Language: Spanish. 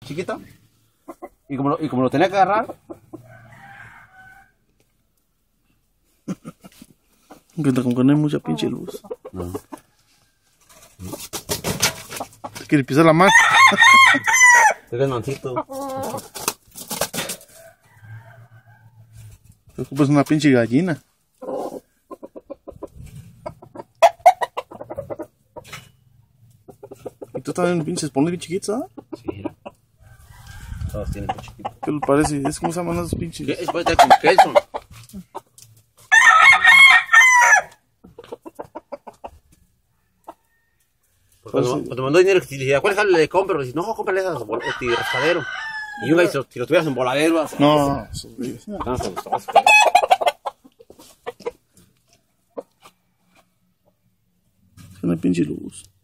chiquito. Y como lo tenía que agarrar. Como que no hay mucha pinche luz. No. Te quiere pisar la mano. Es mansito. Te ocupas una pinche gallina. Y tú también pinches ponle bien chiquitos, ¿ah? Sí. Todos tienen que chiquito. ¿Qué les parece? Es como se llaman esos pinches. ¿Qué? Es para estar con queso. Cuando mandó dinero, le dije, ¿cuál le compro? Le dije, no, cómprale esas rascadero. Y yo, si lo tuvieras en voladero. Así, No, no hay pinche luz.